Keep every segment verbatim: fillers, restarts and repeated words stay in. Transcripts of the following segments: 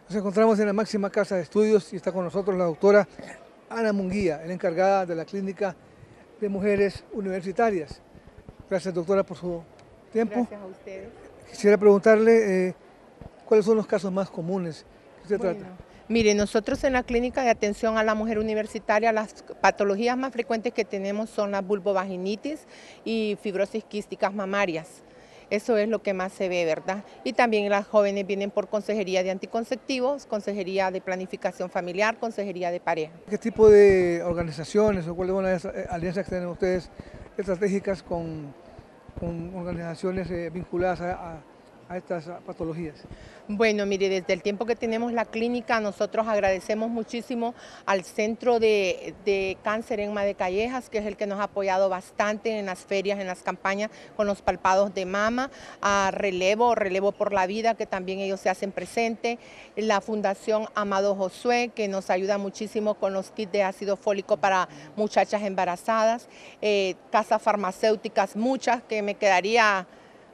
Nos encontramos en la máxima casa de estudios y está con nosotros la doctora Ana Munguía, la encargada de la Clínica de Mujeres Universitarias. Gracias, doctora, por su tiempo. Gracias a ustedes. Quisiera preguntarle eh, cuáles son los casos más comunes que usted Bueno, trata. mire, nosotros en la Clínica de Atención a la Mujer Universitaria, las patologías más frecuentes que tenemos son la vulvovaginitis y fibrosis quísticas mamarias. Eso es lo que más se ve, ¿verdad? Y también las jóvenes vienen por consejería de anticonceptivos, consejería de planificación familiar, consejería de pareja. ¿Qué tipo de organizaciones o cuáles son las eh, alianzas que tienen ustedes estratégicas con, con organizaciones eh, vinculadas a, a, a estas patologías? Bueno, mire, desde el tiempo que tenemos la clínica, nosotros agradecemos muchísimo al Centro de, de Cáncer en Madre Callejas, que es el que nos ha apoyado bastante en las ferias, en las campañas con los palpados de mama, a Relevo, Relevo por la Vida, que también ellos se hacen presente, la Fundación Amado Josué, que nos ayuda muchísimo con los kits de ácido fólico para muchachas embarazadas, eh, casas farmacéuticas, muchas, que me quedaría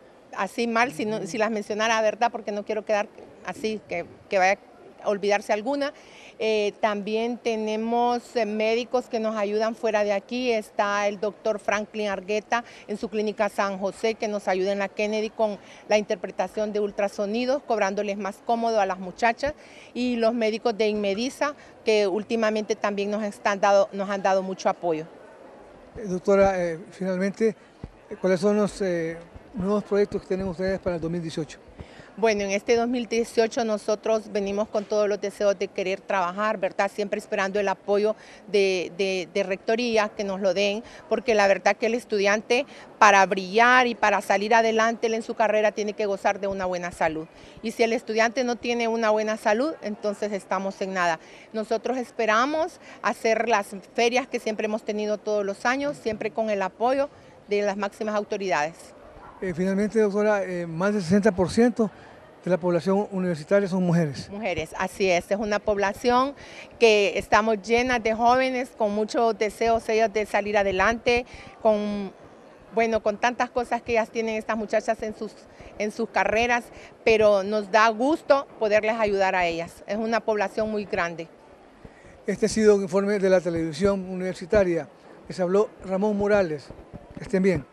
así mal si, no, si las mencionara, ¿verdad? Porque no quiero quedar así, que, que vaya a olvidarse alguna. Eh, también tenemos eh, médicos que nos ayudan fuera de aquí. Está el doctor Franklin Argueta en su clínica San José, que nos ayuda en la Kennedy con la interpretación de ultrasonidos, cobrándoles más cómodo a las muchachas. Y los médicos de Inmediza, que últimamente también nos, están dado, nos han dado mucho apoyo. Eh, doctora, eh, finalmente, ¿cuáles son los eh, nuevos proyectos que tienen ustedes para el dos mil dieciocho? Bueno, en este dos mil dieciocho nosotros venimos con todos los deseos de querer trabajar, ¿verdad? Siempre esperando el apoyo de, de, de rectoría, que nos lo den, porque la verdad que el estudiante para brillar y para salir adelante en su carrera tiene que gozar de una buena salud. Y si el estudiante no tiene una buena salud, entonces estamos en nada. Nosotros esperamos hacer las ferias que siempre hemos tenido todos los años, siempre con el apoyo de las máximas autoridades. Eh, finalmente, doctora, eh, más del sesenta por ciento de la población universitaria son mujeres. Mujeres, así es, es una población que estamos llenas de jóvenes con muchos deseos ellos de salir adelante, con, bueno, con tantas cosas que ellas tienen estas muchachas en sus, en sus carreras, pero nos da gusto poderles ayudar a ellas. Es una población muy grande. Este ha sido un informe de la televisión universitaria. Les habló Ramón Morales. Que estén bien.